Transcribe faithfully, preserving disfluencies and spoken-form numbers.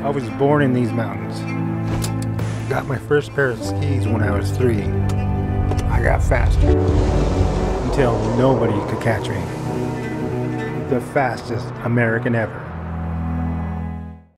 I was born in these mountains. Got my first pair of skis when I was three. I got faster until nobody could catch me. The fastest American ever.